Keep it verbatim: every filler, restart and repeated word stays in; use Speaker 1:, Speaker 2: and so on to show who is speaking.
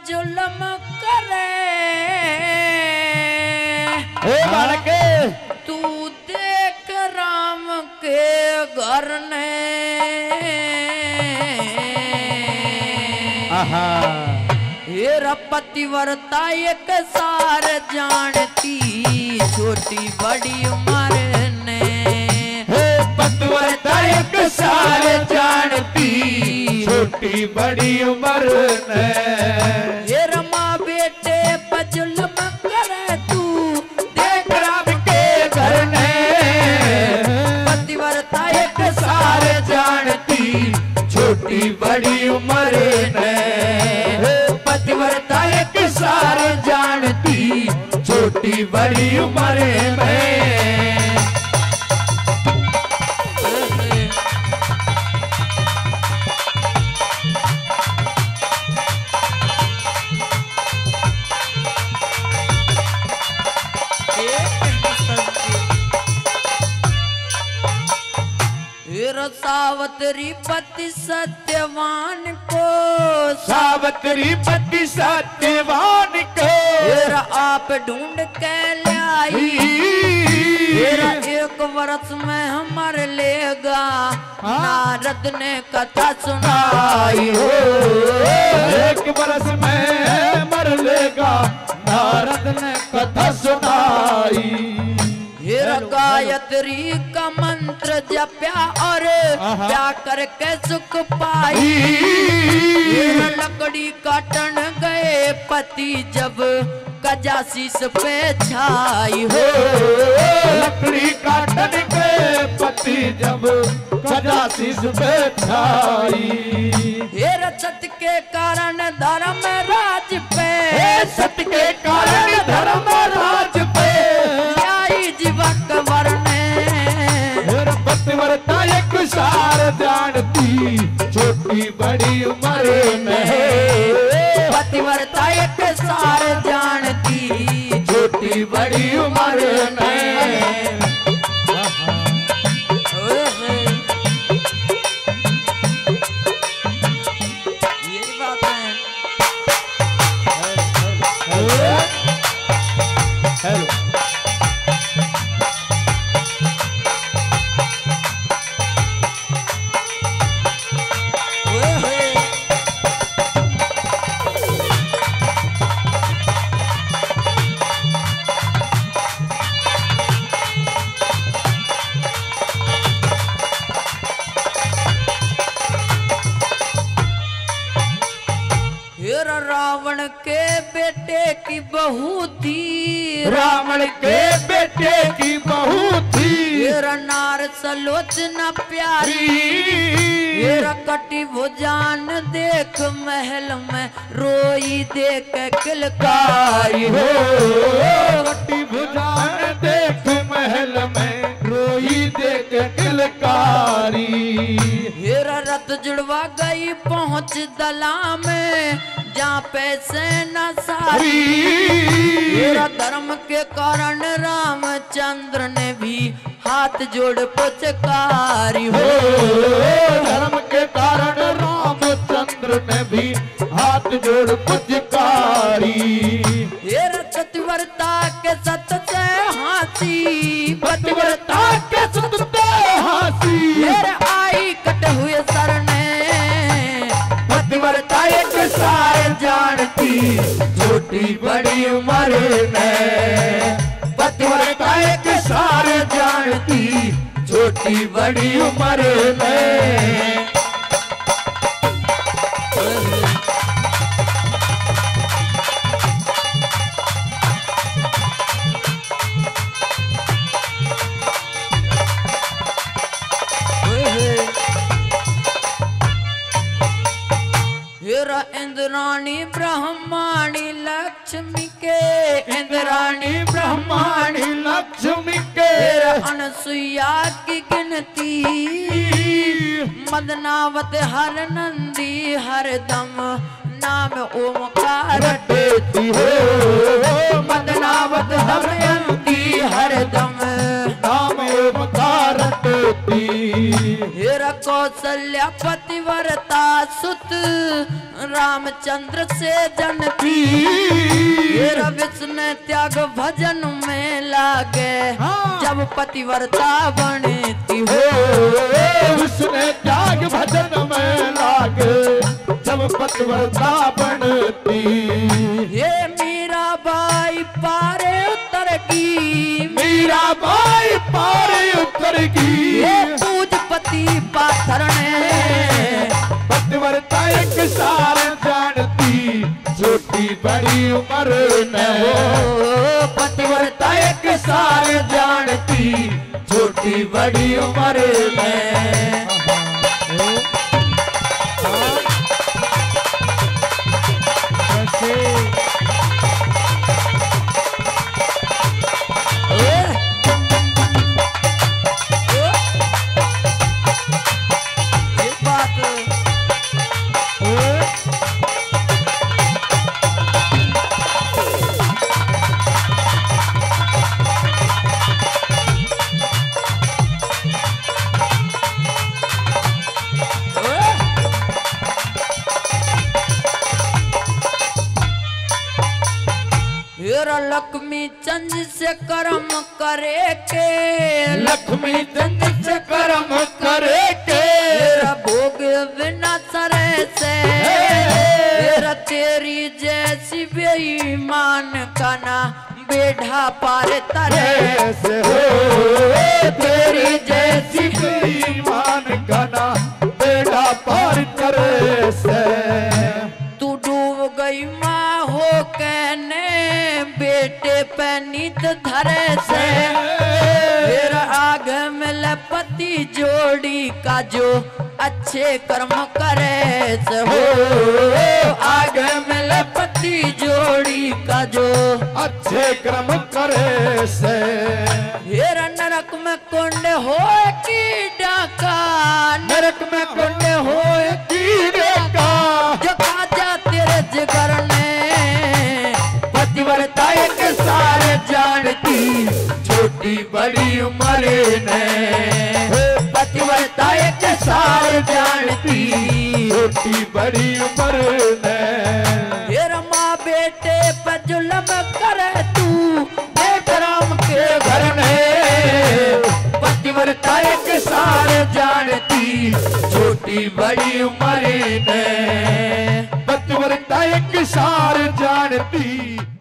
Speaker 1: जुल्म करे
Speaker 2: बालके
Speaker 1: तू देख राम के घर ने हेरा पतिव्रता एक सार जानती छोटी बड़ी उम्र ने
Speaker 2: पतिव्रता एक सार जानती छोटी बड़ी उम्र ने
Speaker 1: हेरा माँ बेटे पर जुल्म करे तू
Speaker 2: देख राम के घर ने
Speaker 1: पतिव्रता एक
Speaker 2: सार जानती छोटी बड़ी उम्र ने पतिव्रता एक सार जानती छोटी बड़ी उम्र में
Speaker 1: सावत्री पति सत्यवान को
Speaker 2: सावत्री पति सत्यवान को
Speaker 1: तेरा आप ढूंढ के लाई तेरा एक वर्ष में हमर लेगा नारद ने कथा सुनाई हो
Speaker 2: एक वर्ष में मर लेगा नारद ने कथा सुनाई
Speaker 1: हेरा गायत्री का मंत्र जप्या और क्या करके सुख पाई हेरा लकड़ी काटन गए पति जब गजाशीष पे छाई हो
Speaker 2: लकड़ी काटन गए पति जब गजाशीष पे छाई
Speaker 1: हेरा सत्य के कारण धर्म राज पे
Speaker 2: सत्य के कारण धर्म राज पे
Speaker 1: जीवक वरने
Speaker 2: पतिव्रता एक सार जानती छोटी बड़ी उम्र में
Speaker 1: पतिव्रता एक सार जानती
Speaker 2: छोटी बड़ी उम्र में
Speaker 1: यही बात है।
Speaker 2: हेलो
Speaker 1: रावण के बेटे की बहू थी
Speaker 2: रावण के बेटे की बहू थी
Speaker 1: तेरा नार सलोचना प्यारी तेरा कटी भुजान देख महल में रोई देख किलकारी
Speaker 2: हो कटी भुजान देख महल में रोई देख किलकारी
Speaker 1: हेरा रथ जुड़वा गई पहुंच दला में जहाँ पैसे न सारी तेरा धर्म के कारण रामचंद्र ने भी हाथ जोड़ पुचकारी हो
Speaker 2: धर्म के कारण रामचंद्र ने भी हाथ जोड़ पुचकारी
Speaker 1: हेरा पतिव्रता के सत से हाथी
Speaker 2: पतिव्रता के सत से हाथी
Speaker 1: हेरा आई कटे हुए सर ने
Speaker 2: पतिव्रता एक सार जानती छोटी बड़ी उम्र में पतिव्रता एक सार जानती छोटी बड़ी उम्र में
Speaker 1: हेरा इंद्राणी ब्रह्माणी लक्ष्मी के
Speaker 2: इंद्राणी ब्रह्माणी लक्ष्मी के
Speaker 1: हेरा अनसुईया की गिनती मदनावत हर नंदी हर दम नाम ओमकार
Speaker 2: देती हो
Speaker 1: मदनावत हर नंदी हर दम
Speaker 2: नाम ओमकार देती
Speaker 1: हेरा को कौशल्या पतिव्रता सुत रामचंद्र से जनती हेरा विष्णु त्याग भजन में लागे जब पतिव्रता बनती हो
Speaker 2: विष्णु त्याग भजन में लागे जब पतिव्रता बनती
Speaker 1: ये मीरा बाई पारे उतर की
Speaker 2: मीरा बाई पारे उतर की
Speaker 1: ये पूजपति पाथर ने
Speaker 2: पतिव्रता एक सार जानती छोटी बड़ी उम्र में
Speaker 1: पतिव्रता एक
Speaker 2: सार जानती छोटी बड़ी उम्र में
Speaker 1: लक्ष्मी चंद से कर्म करे के
Speaker 2: लक्ष्मी चंद से कर्म करे के
Speaker 1: भोग बिना सरे से तेरी जैसी बेईमान का ना बेढ़ा पार तरे
Speaker 2: से हो तेरी जैसी बेईमान का ना बेढ़ा पार करे से
Speaker 1: तू डूब गई माँ हो कहने बेटे पे नीत धरे से फिर आग मिले पति जोड़ी का जो अच्छे कर्म करे से हो आग मिले पति जोड़ी का जो
Speaker 2: अच्छे कर्म करे से
Speaker 1: फिर नरक में कुंड हो की डाका
Speaker 2: नरक में कुंड हो की डाका
Speaker 1: जो खाजा तेरे जिगर ने पतिव्रता एक सार जानती छोटी बड़ी उम्र ने पतिव्रता एक सार जानती
Speaker 2: छोटी बड़ी उम्र ने
Speaker 1: फिर माँ बेटे पे जुल्म करे तू देख राम के घर ने पतिव्रता एक सार जानती छोटी बड़ी उम्र ने
Speaker 2: पतिव्रता एक सार जानती